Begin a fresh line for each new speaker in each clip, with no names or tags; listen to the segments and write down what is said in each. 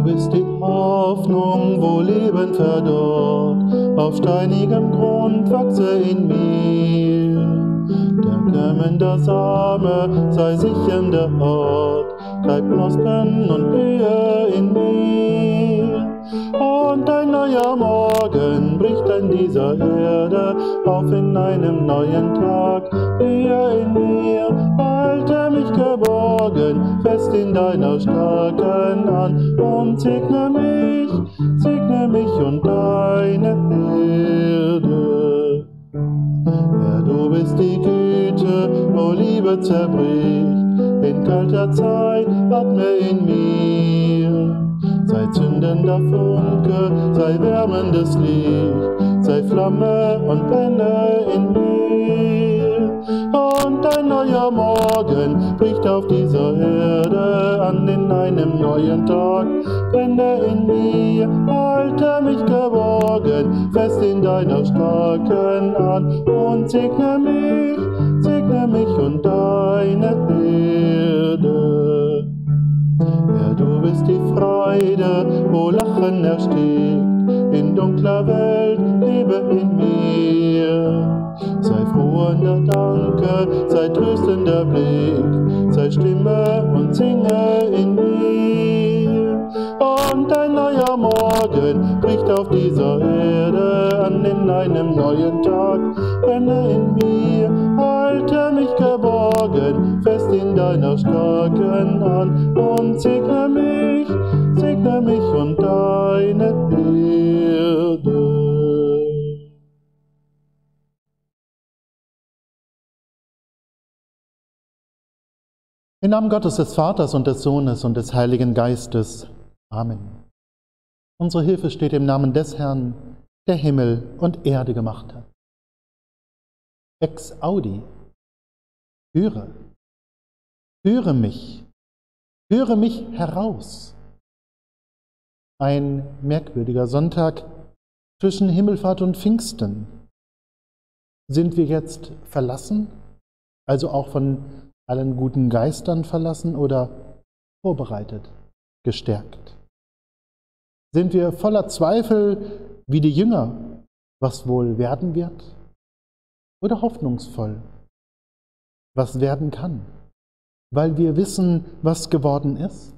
bist die Hoffnung, wo Leben verdorrt, auf steinigem Grund wachse in mir. Der kämmende Same sei sichender Ort, treib Knospen und Blühe in mir. Und ein neuer Morgen bricht an dieser Erde auf in einem neuen Tag. Blühe in mir, halte mich geborgen, fest in deiner starken Hand und segne mich und deine Herde. Herr, du bist die Güte, wo Liebe zerbricht, in kalter Zeit atme in mir. Sei zündender Funke, sei wärmendes Licht, sei Flamme und brenne in mir. Und ein neuer Morgen bricht auf dieser Erde an in einem neuen Tag. Brenne in mir, halte mich geborgen, fest in deiner starken Hand und segne mich und deine Herde. Herr, du bist die Freude, wo Lachen erstickt, in dunkler Welt lebe in mir. Sei frohender Danke, sei tröstender Blick, sei Stimme und singe in mir. Und ein neuer Morgen bricht auf dieser Erde an in einem neuen Tag. Brenne in mir, halte mich geborgen, fest in deiner starken Hand und segne mich und deine Herde. Im Namen Gottes des Vaters und des Sohnes und des Heiligen Geistes. Amen. Unsere Hilfe steht im Namen des Herrn, der Himmel und Erde gemacht hat. Ex audi, höre mich heraus. Ein merkwürdiger Sonntag zwischen Himmelfahrt und Pfingsten. Sind wir jetzt verlassen, also auch von allen guten Geistern verlassen oder vorbereitet, gestärkt? Sind wir voller Zweifel wie die Jünger, was wohl werden wird? Oder hoffnungsvoll, was werden kann, weil wir wissen, was geworden ist?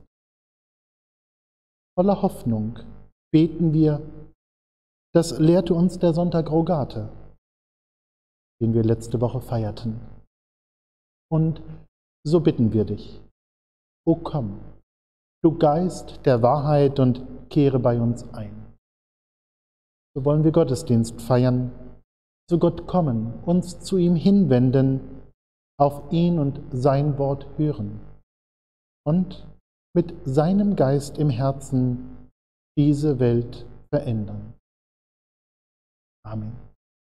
Voller Hoffnung beten wir, das lehrte uns der Sonntag Rogate, den wir letzte Woche feierten. Und so bitten wir dich, o komm, du Geist der Wahrheit, und kehre bei uns ein. So wollen wir Gottesdienst feiern, zu Gott kommen, uns zu ihm hinwenden, auf ihn und sein Wort hören und mit seinem Geist im Herzen diese Welt verändern. Amen.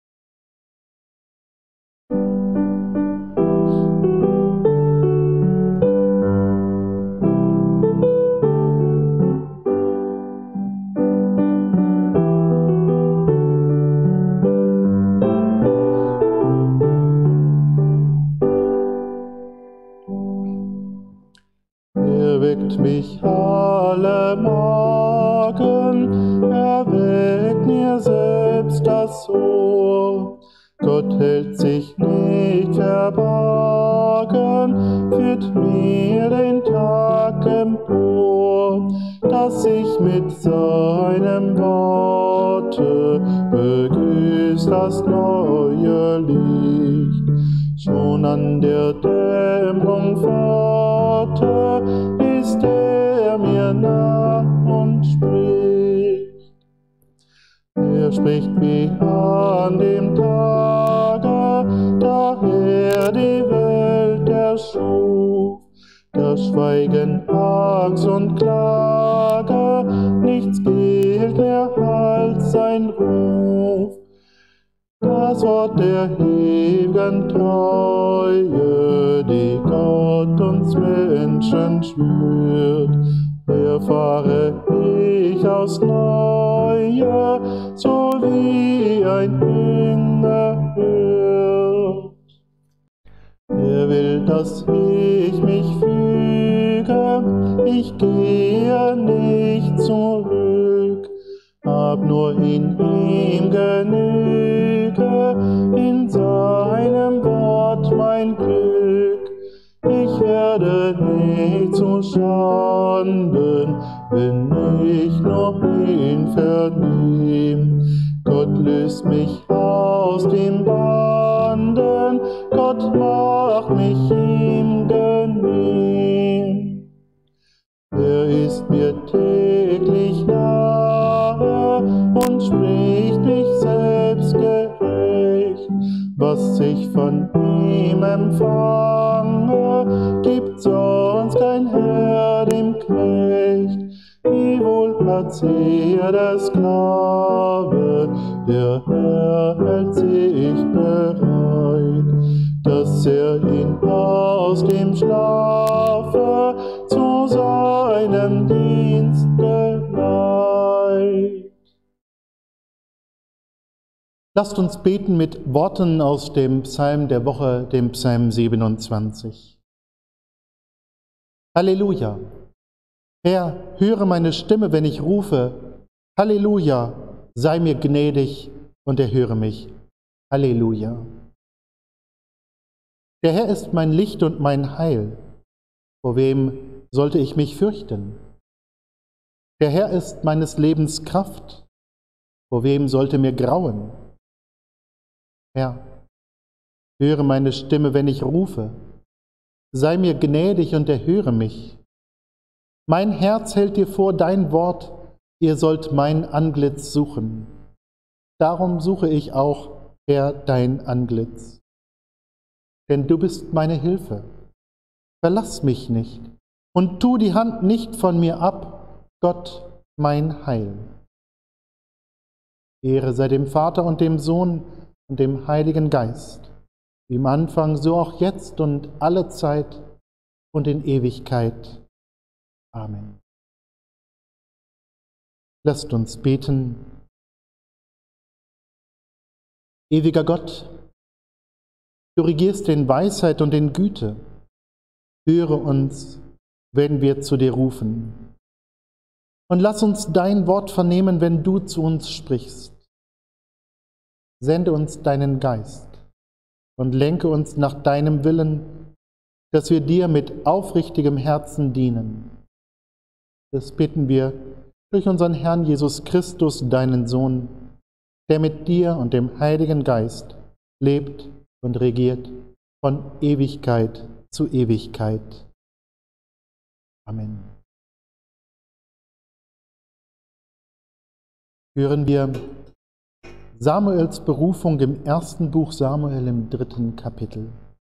Mich alle Morgen, erweckt mir selbst das Ohr. Gott hält sich nicht verborgen, führt mir den Tag empor, dass ich mit seinem Worte begrüßt das neue Licht. Schon an der Dämmerung Pforte ist er mir nah und spricht. Er spricht wie an dem Tage, da er die Welt erschuf. Da schweigen Angst und Klage, nichts gilt mehr als sein Ruf. Das Wort der ewigen Treue, die Gott uns Menschen schwört, erfahre ich aufs Neue, so wie ein Jünger hört. Er will, dass ich mich füge ich gehe nicht zurück, hab nur in ihm Genüge, in seinem Wort mein Glück. Ich werde nicht zu Schanden, wenn ich nur ihn vernehm. Gott löst mich aus den Banden, Gott macht mich ihm genehm. Er ist mir täglich nahe und spricht mich selbst gerecht. Was ich von ihm empfange, gibt sonst kein Herr dem Knecht. Wie wohl hat er der Sklave, der Herr hält sich bereit, dass er ihn aus dem Schlafe zu seinem Dienst geleitet. Lasst uns beten mit Worten aus dem Psalm der Woche, dem Psalm 27. Halleluja! Herr, höre meine Stimme, wenn ich rufe. Halleluja! Sei mir gnädig und erhöre mich. Halleluja! Der Herr ist mein Licht und mein Heil. Vor wem sollte ich mich fürchten? Der Herr ist meines Lebens Kraft. Vor wem sollte mir grauen? Herr, höre meine Stimme, wenn ich rufe. Sei mir gnädig und erhöre mich. Mein Herz hält dir vor dein Wort, ihr sollt mein Antlitz suchen. Darum suche ich auch, Herr, dein Antlitz. Denn du bist meine Hilfe. Verlass mich nicht und tu die Hand nicht von mir ab, Gott, mein Heil. Ehre sei dem Vater und dem Sohn und dem Heiligen Geist, wie im Anfang, so auch jetzt und alle Zeit und in Ewigkeit. Amen. Lasst uns beten. Ewiger Gott, du regierst in Weisheit und in Güte. Höre uns, wenn wir zu dir rufen. Und lass uns dein Wort vernehmen, wenn du zu uns sprichst. Sende uns deinen Geist und lenke uns nach deinem Willen, dass wir dir mit aufrichtigem Herzen dienen. Das bitten wir durch unseren Herrn Jesus Christus, deinen Sohn, der mit dir und dem Heiligen Geist lebt und regiert von Ewigkeit zu Ewigkeit. Amen. Hören wir Samuels Berufung im ersten Buch Samuel im 3. Kapitel.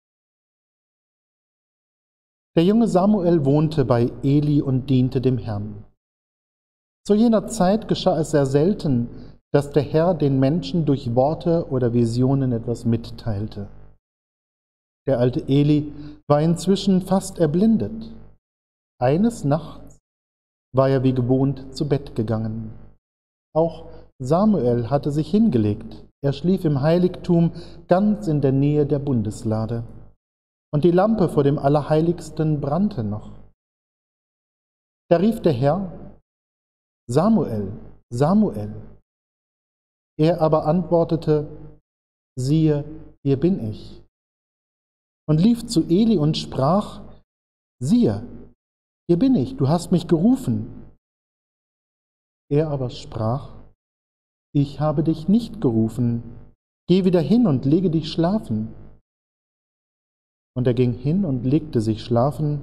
Der junge Samuel wohnte bei Eli und diente dem Herrn. Zu jener Zeit geschah es sehr selten, dass der Herr den Menschen durch Worte oder Visionen etwas mitteilte. Der alte Eli war inzwischen fast erblindet. Eines Nachts war er wie gewohnt zu Bett gegangen. Auch Samuel hatte sich hingelegt. Er schlief im Heiligtum ganz in der Nähe der Bundeslade. Und die Lampe vor dem Allerheiligsten brannte noch. Da rief der Herr: Samuel, Samuel. Er aber antwortete: Siehe, hier bin ich. Und lief zu Eli und sprach: Siehe, hier bin ich, du hast mich gerufen. Er aber sprach: Ich habe dich nicht gerufen, geh wieder hin und lege dich schlafen. Und er ging hin und legte sich schlafen.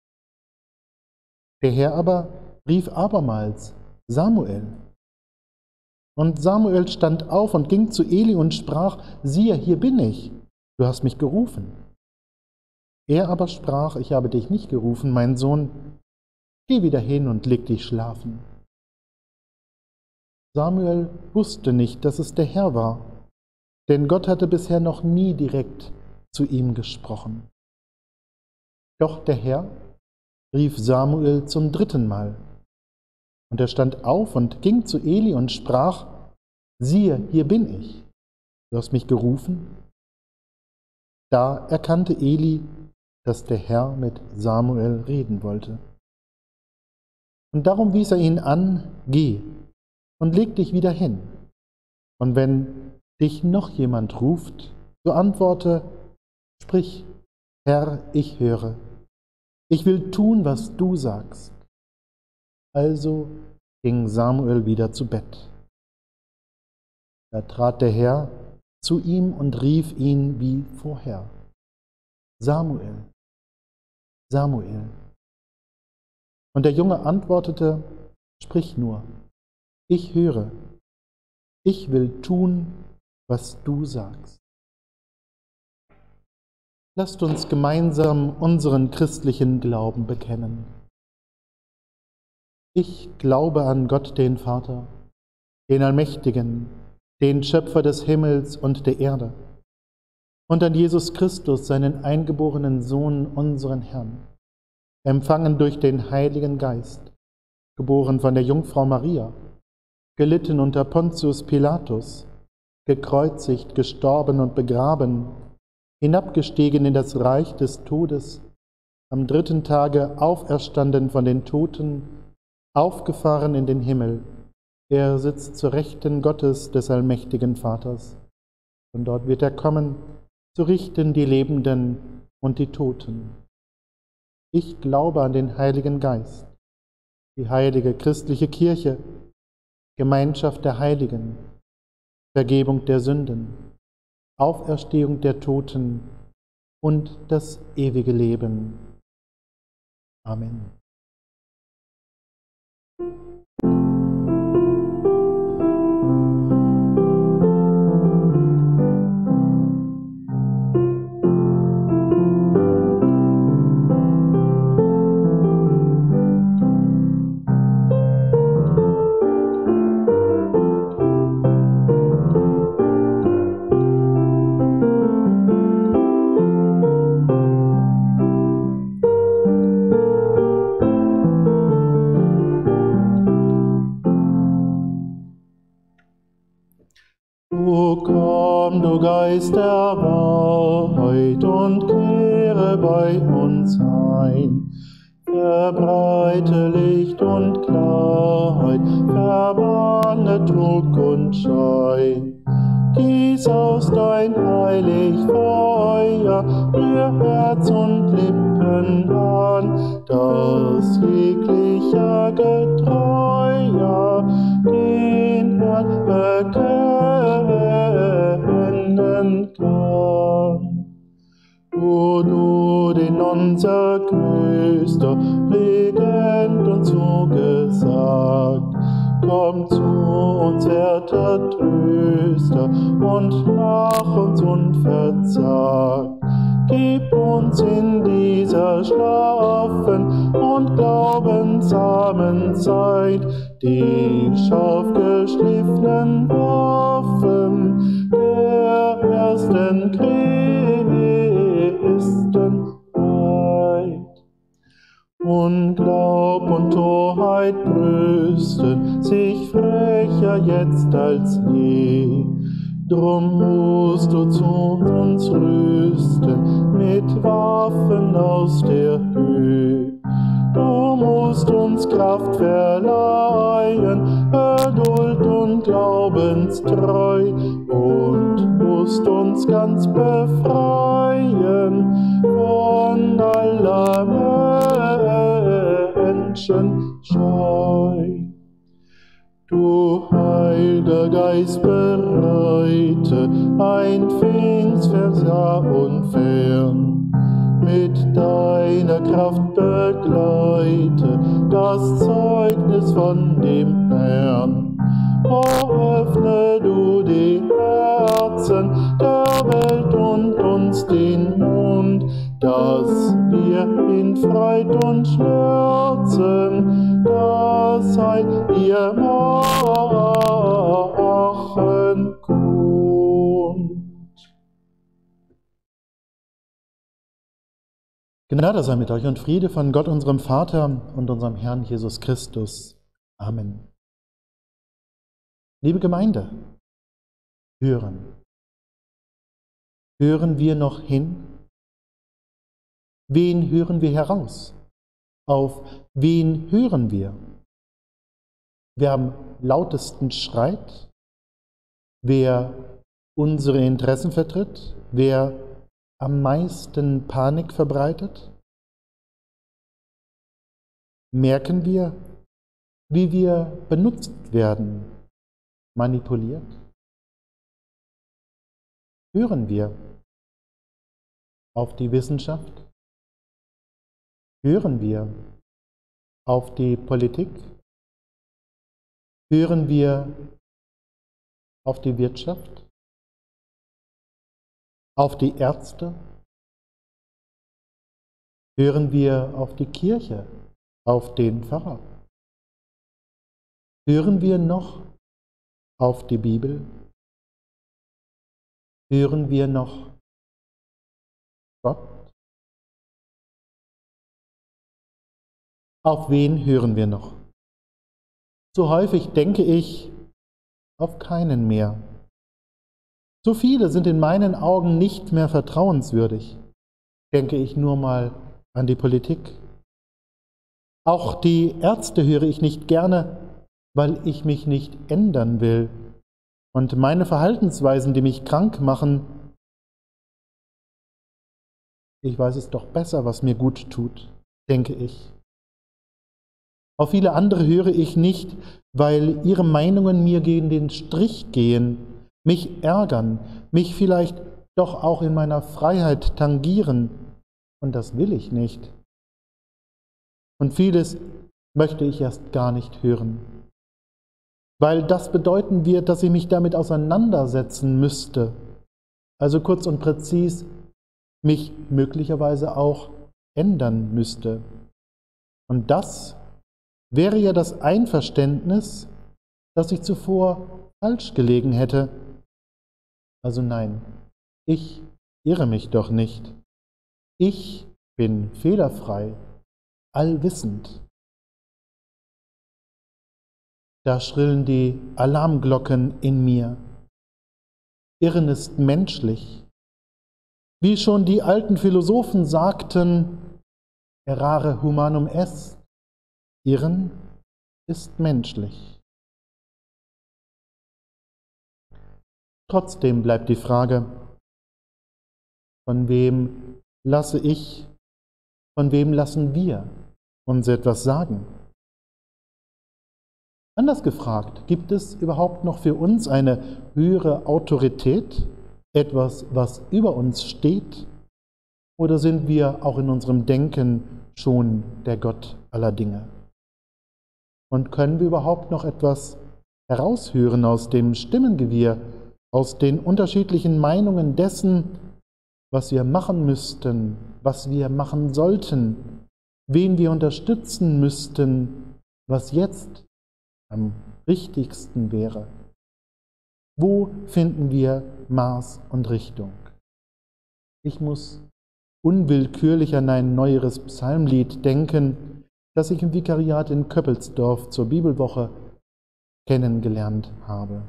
Der Herr aber rief abermals: Samuel. Und Samuel stand auf und ging zu Eli und sprach: Siehe, hier bin ich, du hast mich gerufen. Er aber sprach: Ich habe dich nicht gerufen, mein Sohn, geh wieder hin und leg dich schlafen. Samuel wusste nicht, dass es der Herr war, denn Gott hatte bisher noch nie direkt zu ihm gesprochen. Doch der Herr rief Samuel zum 3. Mal. Und er stand auf und ging zu Eli und sprach: Siehe, hier bin ich, du hast mich gerufen. Da erkannte Eli, dass der Herr mit Samuel reden wollte. Und darum wies er ihn an: Geh und leg dich wieder hin. Und wenn dich noch jemand ruft, so antworte: Sprich, Herr, ich höre. Ich will tun, was du sagst. Also ging Samuel wieder zu Bett. Da trat der Herr zu ihm und rief ihn wie vorher: Samuel, Samuel. Und der Junge antwortete: Sprich nur, ich höre. Ich will tun, was du sagst. Lasst uns gemeinsam unseren christlichen Glauben bekennen. Ich glaube an Gott, den Vater, den Allmächtigen, den Schöpfer des Himmels und der Erde, und an Jesus Christus, seinen eingeborenen Sohn, unseren Herrn, empfangen durch den Heiligen Geist, geboren von der Jungfrau Maria, gelitten unter Pontius Pilatus, gekreuzigt, gestorben und begraben, hinabgestiegen in das Reich des Todes, am dritten Tage auferstanden von den Toten, aufgefahren in den Himmel. Er sitzt zur Rechten Gottes des allmächtigen Vaters. Von dort wird er kommen, zu richten die Lebenden und die Toten. Ich glaube an den Heiligen Geist, die heilige christliche Kirche, Gemeinschaft der Heiligen, Vergebung der Sünden, Auferstehung der Toten und das ewige Leben. Amen. Du Geist der Wahrheit, und kehre bei uns ein. Verbreite Licht und Klarheit, verbanne Trug und Schein. Gieß aus dein heilig Feuer, rühr Herz und Lippen an, dass jeglicher Getreuer den Herrn bekennen kann. O du, den unser größter Regent uns zugesagt, komm zu uns, werter Tröster, und mach uns unverzagt. Gib uns in dieser schlaffen und glaubensarmen Zeit die scharf geschliffenen Waffen der ersten Christenheit. Unglaub und Torheit brüsten sich frecher jetzt als je. Drum musst du zu uns rüsten mit Waffen aus der Höhe. Du musst uns Kraft verleihen, Geduld und Glaubenstreu, und musst uns ganz befreien von aller Menschen Scheu. Du Heiliger Geist, bereite ein Pfingstfest nah und fern. Mit deiner Kraft begleite das Zeugnis von dem Herrn. O öffne du die Herzen der Welt und uns den Mund, dass wir in Freud und Schmerzen das Heil dir machen kund. Gnade sei mit euch und Friede von Gott, unserem Vater und unserem Herrn Jesus Christus. Amen. Liebe Gemeinde, hören. Hören wir noch hin? Wen hören wir heraus? Auf wen hören wir? wer am lautesten schreit, wer unsere Interessen vertritt, wer am meisten Panik verbreitet? Merken wir, wie wir benutzt werden, manipuliert? Hören wir auf die Wissenschaft? Hören wir auf die Politik? Hören wir auf die Wirtschaft? Auf die Ärzte? Hören wir auf die Kirche, auf den Pfarrer? Hören wir noch auf die Bibel? Hören wir noch Gott? Auf wen hören wir noch? So häufig denke ich, auf keinen mehr. So viele sind in meinen Augen nicht mehr vertrauenswürdig. Denke ich nur mal an die Politik. Auch die Ärzte höre ich nicht gerne, weil ich mich nicht ändern will. Und meine Verhaltensweisen, die mich krank machen, ich weiß es doch besser, was mir gut tut, denke ich. Auf viele andere höre ich nicht, weil ihre Meinungen mir gegen den Strich gehen, mich ärgern, mich vielleicht doch auch in meiner Freiheit tangieren. Und das will ich nicht. Und vieles möchte ich erst gar nicht hören. Weil das bedeuten wird, dass ich mich damit auseinandersetzen müsste. Also kurz und präzis, mich möglicherweise auch ändern müsste. Und das wäre ja das Einverständnis, das ich zuvor falsch gelegen hätte. Also nein, ich irre mich doch nicht. Ich bin fehlerfrei, allwissend. Da schrillen die Alarmglocken in mir. Irren ist menschlich. Wie schon die alten Philosophen sagten, errare humanum est, Irren ist menschlich. Trotzdem bleibt die Frage, von wem lasse ich, von wem lassen wir uns etwas sagen? Anders gefragt, gibt es überhaupt noch für uns eine höhere Autorität, etwas, was über uns steht? Oder sind wir auch in unserem Denken schon der Gott aller Dinge? Und können wir überhaupt noch etwas heraushören aus dem Stimmengewirr, aus den unterschiedlichen Meinungen dessen, was wir machen müssten, was wir machen sollten, wen wir unterstützen müssten, was jetzt am richtigsten wäre? Wo finden wir Maß und Richtung? Ich muss unwillkürlich an ein neueres Psalmlied denken, das ich im Vikariat in Köppelsdorf zur Bibelwoche kennengelernt habe.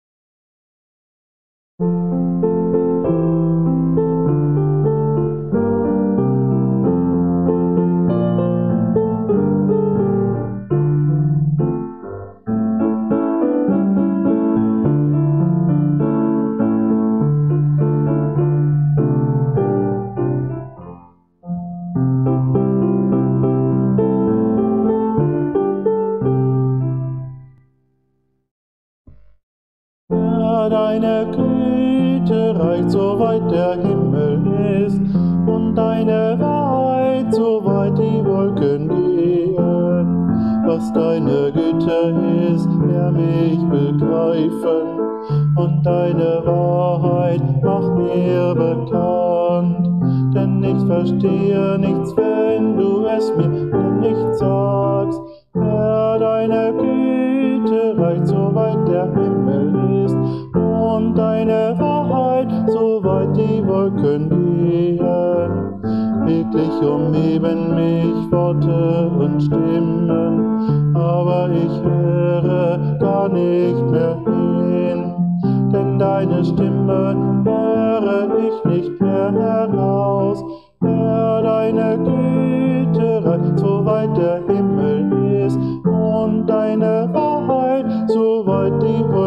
Deine Güte reicht, soweit der Himmel ist, und deine Wahrheit, soweit die Wolken gehen. Was deine Güte ist, lehr mich begreifen, und deine Wahrheit mach mir bekannt. Denn ich verstehe nichts, wenn du es mir nicht sagst. Herr, deine Güte reicht, soweit der Himmel ist, und deine Wahrheit, soweit die Wolken gehen. Täglich umgeben mich Worte und Stimmen, aber ich höre gar nicht mehr hin. Denn deine Stimme höre ich nicht mehr heraus. Herr, deine Güte reicht, soweit der Himmel ist, und deine Wahrheit,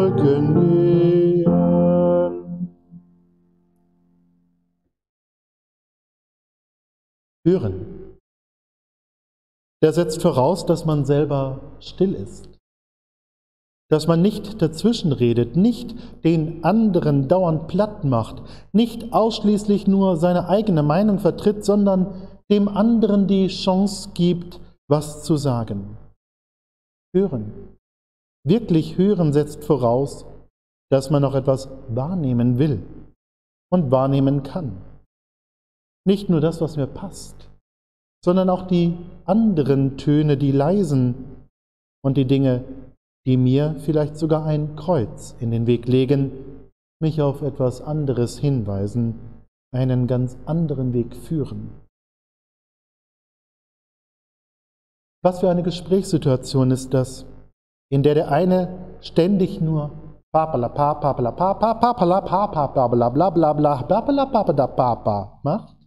Wolken gehen. Hören. Der setzt voraus, dass man selber still ist. Dass man nicht dazwischenredet, nicht den anderen dauernd platt macht, nicht ausschließlich nur seine eigene Meinung vertritt, sondern dem anderen die Chance gibt, was zu sagen. Hören. Wirklich hören setzt voraus, dass man noch etwas wahrnehmen will und wahrnehmen kann. Nicht nur das, was mir passt, sondern auch die anderen Töne, die leisen und die Dinge, die mir vielleicht sogar ein Kreuz in den Weg legen, mich auf etwas anderes hinweisen, einen ganz anderen Weg führen. Was für eine Gesprächssituation ist das, in der der eine ständig nur macht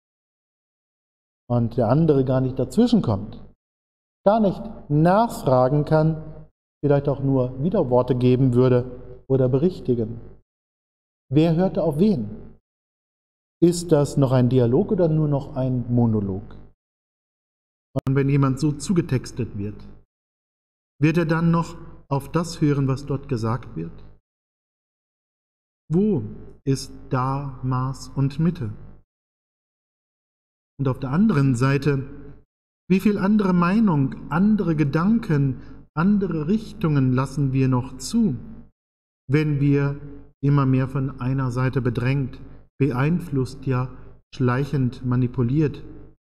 und der andere gar nicht dazwischenkommt, gar nicht nachfragen kann, vielleicht auch nur Widerworte geben würde oder berichtigen. Wer hörte auf wen? Ist das noch ein Dialog oder nur noch ein Monolog? Und wenn jemand so zugetextet wird, wird er dann noch auf das hören, was dort gesagt wird? Wo ist da Maß und Mitte? Und auf der anderen Seite, wie viel andere Meinung, andere Gedanken, andere Richtungen lassen wir noch zu, wenn wir immer mehr von einer Seite bedrängt, beeinflusst, ja schleichend manipuliert?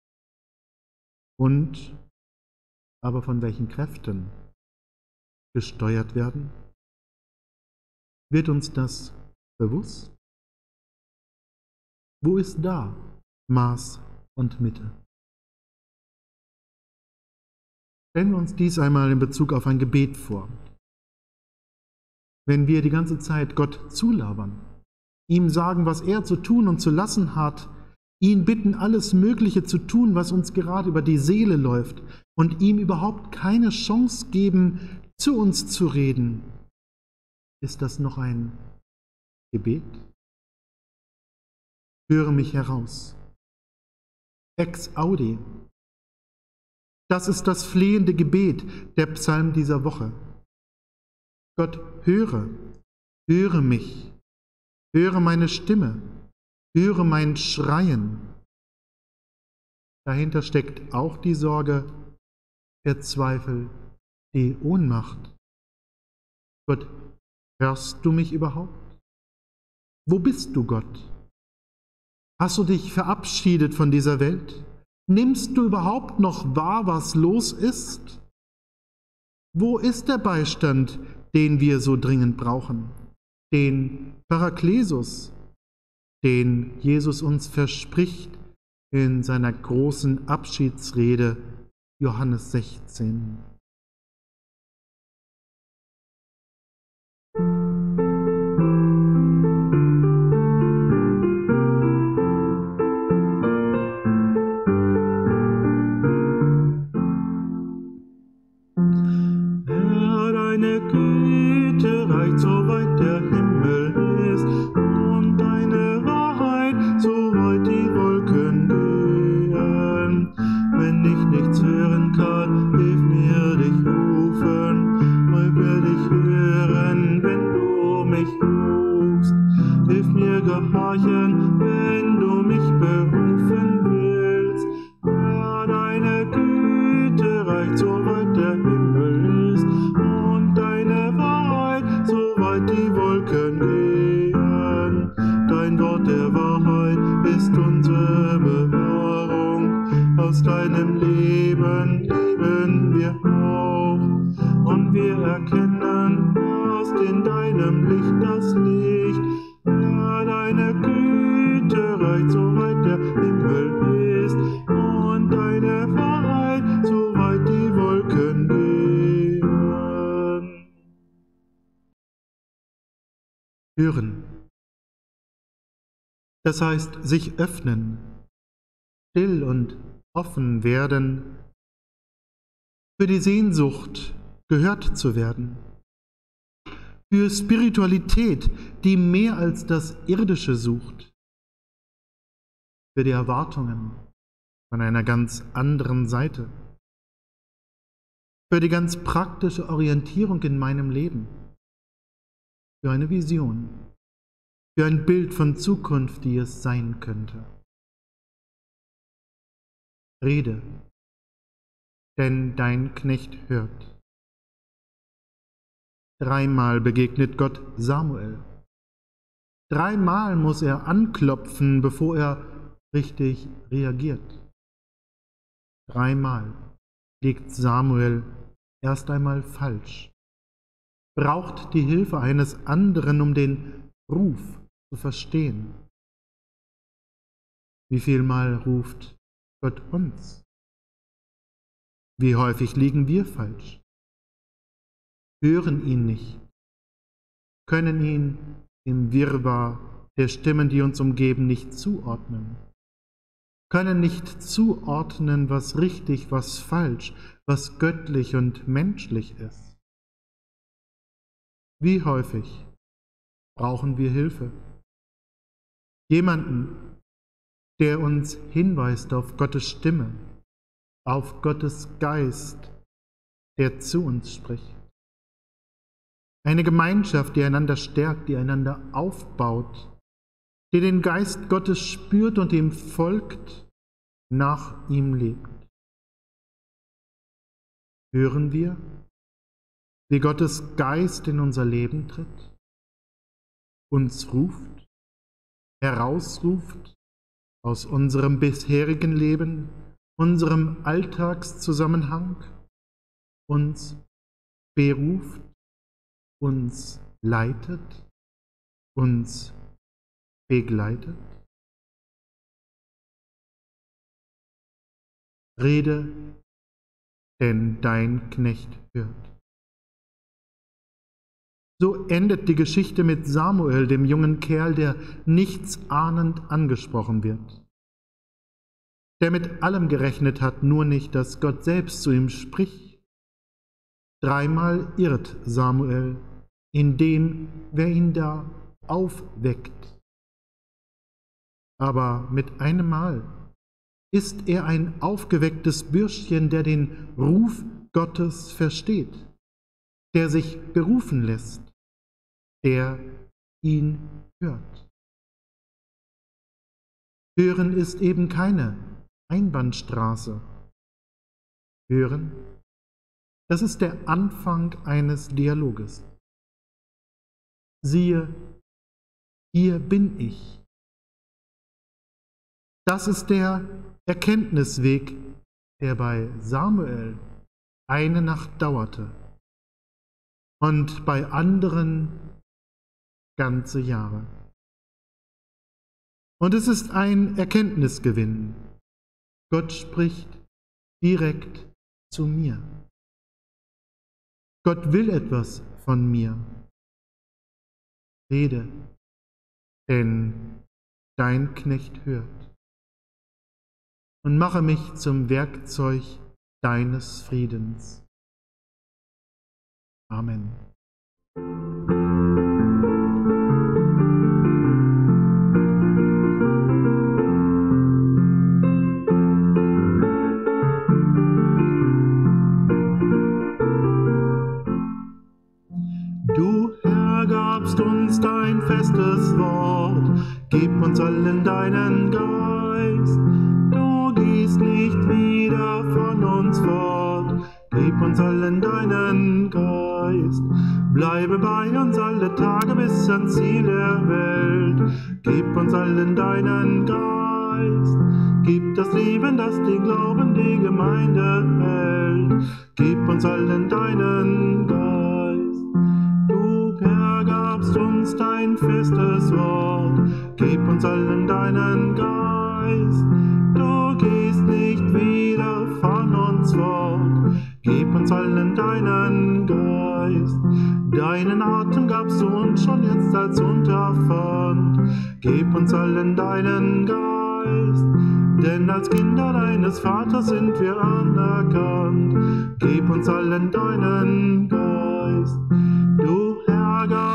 Und aber von welchen Kräften gesteuert werden? Wird uns das bewusst? Wo ist da Maß und Mitte? Stellen wir uns dies einmal in Bezug auf ein Gebet vor. Wenn wir die ganze Zeit Gott zulabern, ihm sagen, was er zu tun und zu lassen hat, ihn bitten, alles Mögliche zu tun, was uns gerade über die Seele läuft, und ihm überhaupt keine Chance geben, zu uns zu reden, ist das noch ein Gebet? Höre mich heraus. Ex audi. Das ist das flehende Gebet, der Psalm dieser Woche. Gott, höre mich, höre meine Stimme, höre mein Schreien. Dahinter steckt auch die Sorge, der Zweifel, die Ohnmacht. Gott, hörst du mich überhaupt? Wo bist du, Gott? Hast du dich verabschiedet von dieser Welt? Nimmst du überhaupt noch wahr, was los ist? Wo ist der Beistand, den wir so dringend brauchen? Den Paraklesus, den Jesus uns verspricht in seiner großen Abschiedsrede, Johannes 16. Deine Güte reicht, soweit der Himmel ist, und deine Wahrheit, soweit die Wolken gehen. Wenn ich nichts hören kann, hilf mir dich rufen, weil werde ich hören, wenn du mich rufst. Hilf mir gehorchen, wenn du mich berufen willst. Ja, deine Güte reicht, soweit der Himmel ist, und deine Wahrheit, soweit die Wolken gehen. Dein Wort der Wahrheit ist unsere Bewahrung. Aus deinem Leben leben wir auch, und wir erkennen erst in deinem Licht das Licht. Ja, deine Güte reicht, soweit der Himmel ist, und deine Wahrheit, soweit die Wolken gehen. Hören. Das heißt, sich öffnen, still und offen werden, für die Sehnsucht gehört zu werden, für Spiritualität, die mehr als das Irdische sucht, für die Erwartungen von einer ganz anderen Seite, für die ganz praktische Orientierung in meinem Leben, für eine Vision, für ein Bild von Zukunft, die es sein könnte. Rede, denn dein Knecht hört. 3-mal begegnet Gott Samuel. 3-mal muss er anklopfen, bevor er richtig reagiert. 3-mal liegt Samuel erst einmal falsch, braucht die Hilfe eines anderen, um den Ruf zu verstehen. Wie vielmal ruft Gott uns? Wie häufig liegen wir falsch? Hören ihn nicht, können ihn im Wirrwarr der Stimmen, die uns umgeben, nicht zuordnen, können nicht zuordnen, was richtig, was falsch, was göttlich und menschlich ist. Wie häufig brauchen wir Hilfe? Jemanden, der uns hinweist auf Gottes Stimme, auf Gottes Geist, der zu uns spricht. Eine Gemeinschaft, die einander stärkt, die einander aufbaut, die den Geist Gottes spürt und ihm folgt, nach ihm lebt. Hören wir, wie Gottes Geist in unser Leben tritt, uns ruft, herausruft aus unserem bisherigen Leben, unserem Alltagszusammenhang, uns beruft, uns leitet, uns begleitet? Rede, denn dein Knecht hört. So endet die Geschichte mit Samuel, dem jungen Kerl, der nichtsahnend angesprochen wird, der mit allem gerechnet hat, nur nicht, dass Gott selbst zu ihm spricht. 3-mal irrt Samuel in dem, wer ihn da aufweckt. Aber mit einem Mal ist er ein aufgewecktes Bürschchen, der den Ruf Gottes versteht, der sich berufen lässt, der ihn hört. Hören ist eben keine Einbahnstraße. Hören, das ist der Anfang eines Dialoges. Siehe, hier bin ich. Das ist der Erkenntnisweg, der bei Samuel eine Nacht dauerte und bei anderen ganze Jahre. Und es ist ein Erkenntnisgewinn. Gott spricht direkt zu mir. Gott will etwas von mir. Rede, denn dein Knecht hört. Und mache mich zum Werkzeug deines Friedens. Amen. Du Herr gabst uns dein festes Wort, gib uns allen deinen Geist. Du gehst nicht wieder von uns fort, gib uns allen deinen Geist. Bleibe bei uns alle Tage bis ans Ziel der Welt, gib uns allen deinen Geist. Gib das Leben, das den Glauben, die Gemeinde hält, gib uns allen deinen Geist. Gabst uns dein festes Wort, gib uns allen deinen Geist. Du gehst nicht wieder von uns fort, gib uns allen deinen Geist. Deinen Atem gabst du uns schon jetzt als Unterpfand, gib uns allen deinen Geist. Denn als Kinder deines Vaters sind wir anerkannt, gib uns allen deinen Geist. Du Herr,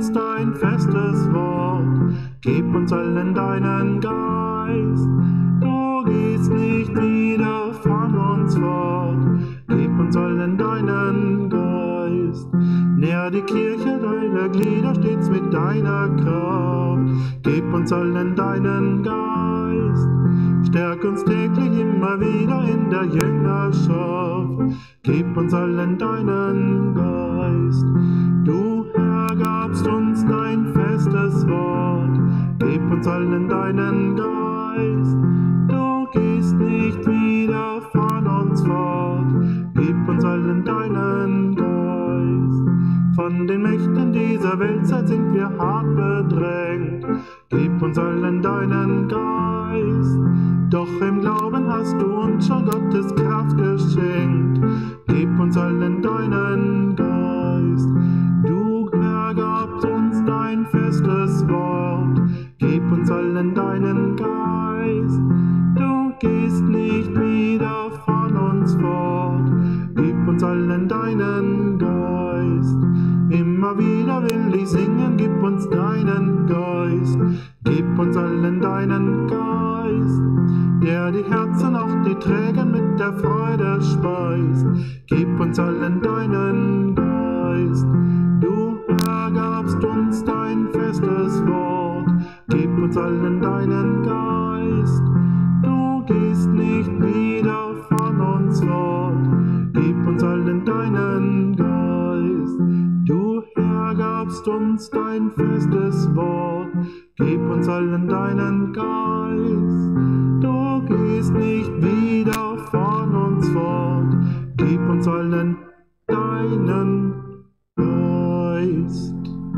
uns dein festes Wort, gib uns allen deinen Geist. Du gehst nicht wieder von uns fort, gib uns allen deinen Geist. Nähr die Kirche deiner Glieder stets mit deiner Kraft, gib uns allen deinen Geist. Stärk uns täglich immer wieder in der Jüngerschaft, gib uns allen deinen Geist. Du, Herr, gabst uns dein festes Wort, gib uns allen deinen Geist. Du gehst nicht wieder von uns fort, gib uns allen deinen Geist. Von den Mächten dieser Weltzeit sind wir hart bedrängt, gib uns allen deinen Geist. Doch im Glauben hast du uns schon Gottes Kraft geschenkt, gib uns allen deinen Geist. Du, Herr, gabst uns dein festes Wort, gib uns allen deinen Geist. Du gehst nicht wieder von uns fort, gib uns allen deinen Geist. Immer wieder will ich singen, gib uns deinen Geist, gib uns allen deinen Geist, der die Herzen, auch die Träger mit der Freude speist, gib uns allen deinen Geist. Du, Herr, gabst uns dein festes Wort, gib uns allen deinen Geist. Du gehst nicht wieder von uns fort, gib uns allen deinen Geist. Du, Herr, gabst uns dein festes Wort, gib uns allen deinen Geist. Du gehst nicht wieder von uns fort, gib uns allen deinen Geist.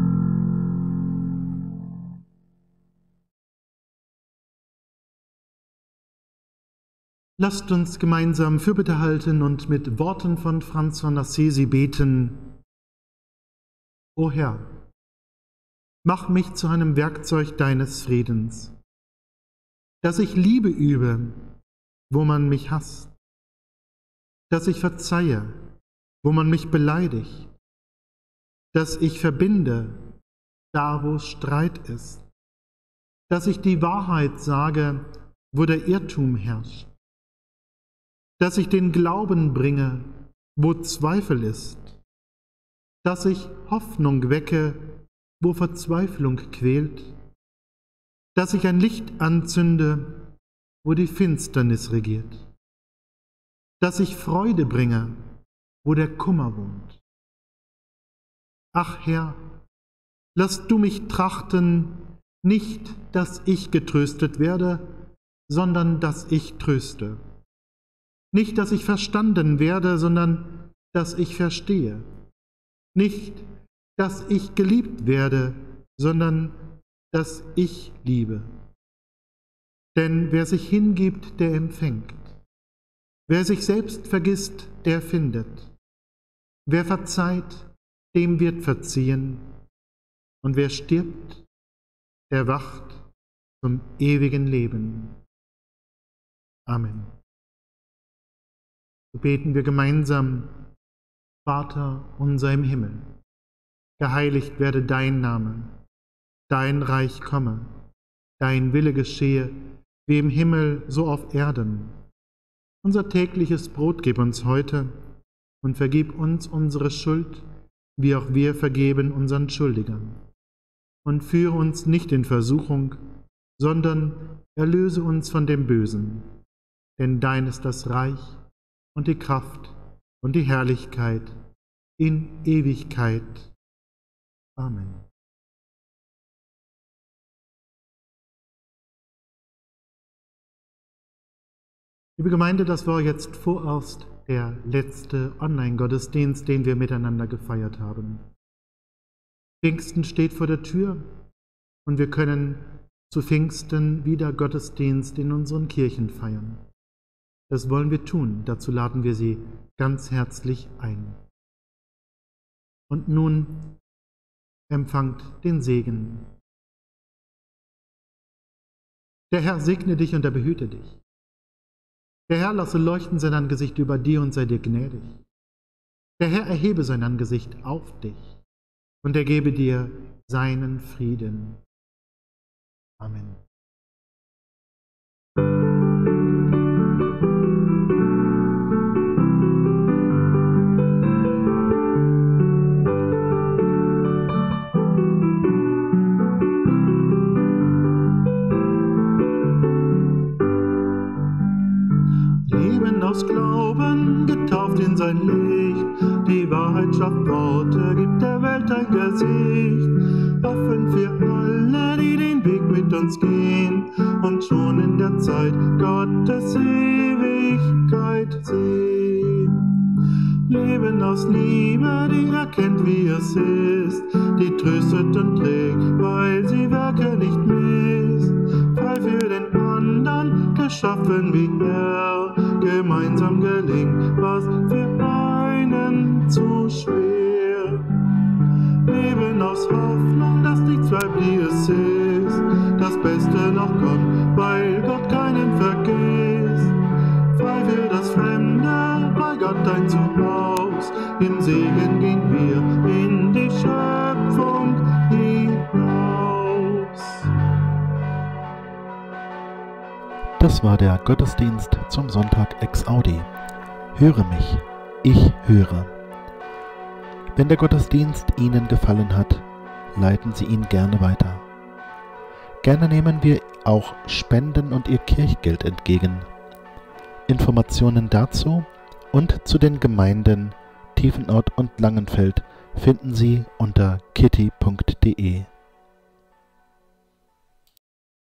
Lasst uns gemeinsam Fürbitte halten und mit Worten von Franz von Assisi beten. O Herr, mach mich zu einem Werkzeug deines Friedens, dass ich Liebe übe, wo man mich hasst, dass ich verzeihe, wo man mich beleidigt, dass ich verbinde, da wo Streit ist, dass ich die Wahrheit sage, wo der Irrtum herrscht, dass ich den Glauben bringe, wo Zweifel ist, dass ich Hoffnung wecke, wo Verzweiflung quält, dass ich ein Licht anzünde, wo die Finsternis regiert, dass ich Freude bringe, wo der Kummer wohnt. Ach Herr, lass du mich trachten, nicht, dass ich getröstet werde, sondern dass ich tröste. Nicht, dass ich verstanden werde, sondern dass ich verstehe. Nicht, dass ich geliebt werde, sondern dass ich liebe. Denn wer sich hingibt, der empfängt. Wer sich selbst vergisst, der findet. Wer verzeiht, dem wird verziehen. Und wer stirbt, der wacht zum ewigen Leben. Amen. So beten wir gemeinsam: Vater unser im Himmel, geheiligt werde dein Name, dein Reich komme, dein Wille geschehe, wie im Himmel so auf Erden. Unser tägliches Brot gib uns heute und vergib uns unsere Schuld, wie auch wir vergeben unseren Schuldigern. Und führe uns nicht in Versuchung, sondern erlöse uns von dem Bösen. Denn dein ist das Reich und die Kraft und die Herrlichkeit in Ewigkeit. Amen. Liebe Gemeinde, das war jetzt vorerst der letzte Online-Gottesdienst, den wir miteinander gefeiert haben. Pfingsten steht vor der Tür und wir können zu Pfingsten wieder Gottesdienst in unseren Kirchen feiern. Das wollen wir tun, dazu laden wir Sie ganz herzlich ein. Und nun empfangt den Segen. Der Herr segne dich und er behüte dich. Der Herr lasse leuchten sein Angesicht über dir und sei dir gnädig. Der Herr erhebe sein Angesicht auf dich und er gebe dir seinen Frieden. Amen. Leben aus Glauben, getauft in sein Licht, die Wahrheit schafft Worte, gibt der Welt ein Gesicht. Offen für alle, die den Weg mit uns gehen und schon in der Zeit Gottes Ewigkeit sehen. Leben aus Liebe, die erkennt, wie es ist, die tröstet und trägt, weil sie Werke nicht misst. Frei für den anderen, geschaffen wie er, gemeinsam gelingt, was für einen zu schwer. Leben aus Hoffnung, dass nichts bleibt, wie es ist, das Beste noch kommt, weil Gott keinen vergisst. Frei für das Fremde, bei Gott ein Zuhause, im Segen gehen wir in die Schöpfung hinaus.
Das war der Gottesdienst zum Sonntag ex Audi. Höre mich, ich höre. Wenn der Gottesdienst Ihnen gefallen hat, leiten Sie ihn gerne weiter. Gerne nehmen wir auch Spenden und Ihr Kirchgeld entgegen. Informationen dazu und zu den Gemeinden Tiefenort und Langenfeld finden Sie unter kitty.de.